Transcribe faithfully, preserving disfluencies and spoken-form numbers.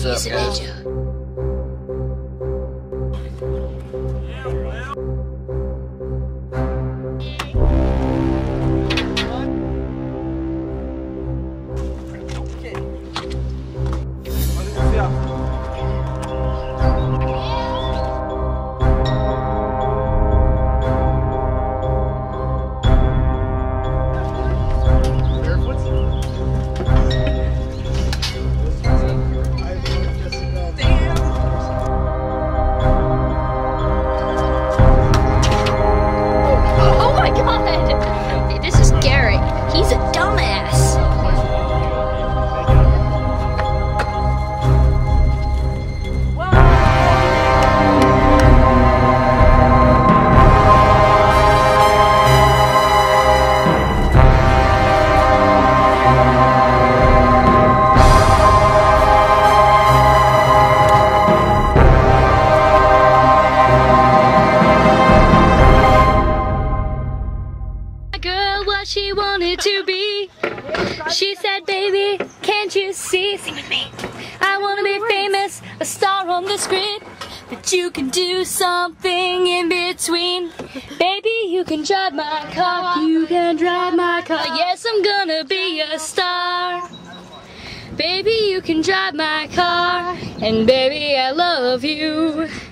What's up, guys? What she wanted to be. She said, baby, can't you see? Sing with me. I wanna be famous, a star on the screen, but you can do something in between. Baby, you can drive my car, you can drive my car. Yes, I'm gonna be a star. Baby, you can drive my car, and baby, I love you.